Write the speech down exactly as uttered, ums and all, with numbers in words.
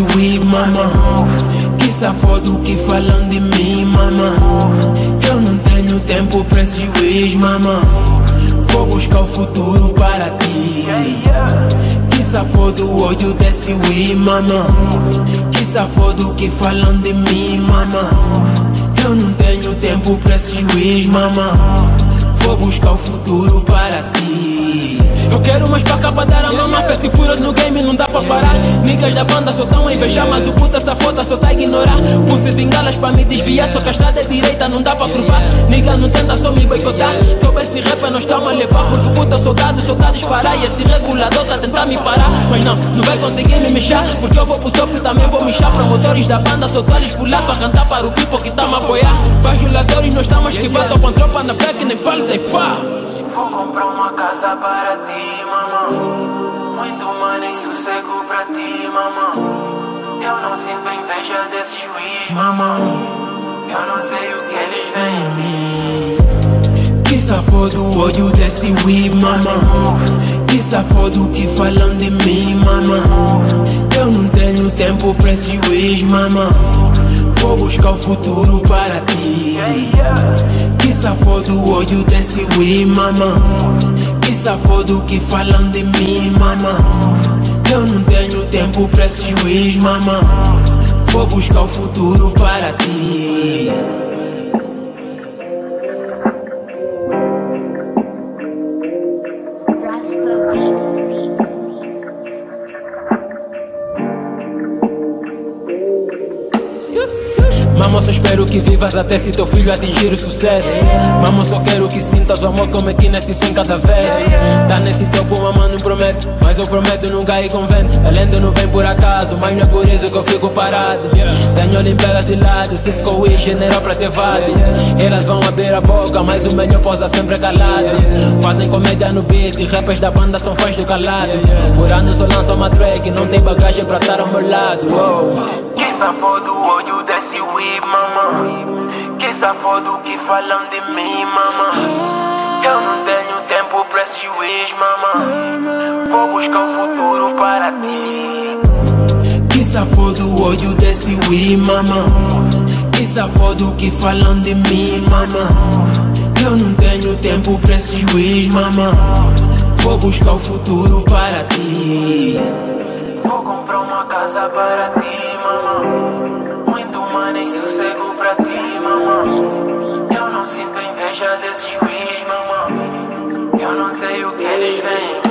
weed, mama. Que safado que falam de mim, mama. Eu não tenho tempo pra esse juiz, mama. Vou buscar o futuro para ti. Que safado ódio desse weed, mama. Que safado que falam de mim, mama. Eu não tenho tempo pra esse juiz, mama. Vou buscar o futuro para ti. Eu quero mais pra cá pra dar a mama. Fast and Furious no game não dá pra parar. Niggas da banda só tão a invejar, mas o puta safota só tá a ignorar. Pulses em galas pra me desviar, só que a estrada é direita não dá pra curvar. Nigga não tenta só me boicotar. Todo esse rap nós tamo a levar, porque o puta soldado só tá a disparar. E esse regulador tá a tentar me parar, mas não, não vai conseguir me mexer, porque eu vou pro topo também vou mexer. Promotores da banda só tô a lhes pular pra cantar para o people que tá me apoiar. Bajuladores nós tamo a esquivar, tô com a tropa na black nem falo da ifá. Vou comprar uma casa para ti, mamãe. Muito money e sossego pra ti, mamãe. Eu não sinto inveja desse juiz, mamãe. Eu não sei o que eles veem em mim. Que safado ódio desse weed, mama. Que safado que falam de mim, mama. Eu não tenho tempo pra esse juiz, mama. Vou buscar o futuro para ti. Que safado ódio desse weed, mama. Que safado que falam de mim, mama. Eu não tenho tempo pra esse juiz, mama. Vou buscar o futuro para ti. Mama, só espero que vivas até se teu filho atingir o sucesso. Mama, só quero que sintas o amor como aqui nesse som em cada verso. Tá nesse topo, mama, não prometo, mas eu prometo nunca ir com vento. A lenda não vem por acaso, mas não é por isso que eu fico parado. Tenho limpelas de lado, Cisco e general pra ter vado. Elas vão abrir a boca, mas o melhor posa sempre calado. Fazem comédia no beat, rappers da banda são fãs do calado. Por ano só lança uma track, não tem bagagem pra estar ao meu lado. Oh. Que safado ódio desse weed, mama. Que safado que falam de mim, mama. Eu não tenho tempo pra esse juiz, mama. Vou buscar o futuro para ti. Que safado ódio desse weed, mama. Que safado que falam de mim, mama. Eu não tenho tempo pra esse juiz, mama. Vou buscar o futuro para ti. Vou comprar uma casa para ti, mamãe. Muito money e sossego pra ti, mamãe. Eu não sinto inveja desse juiz, mamãe. Eu não sei o que eles veem.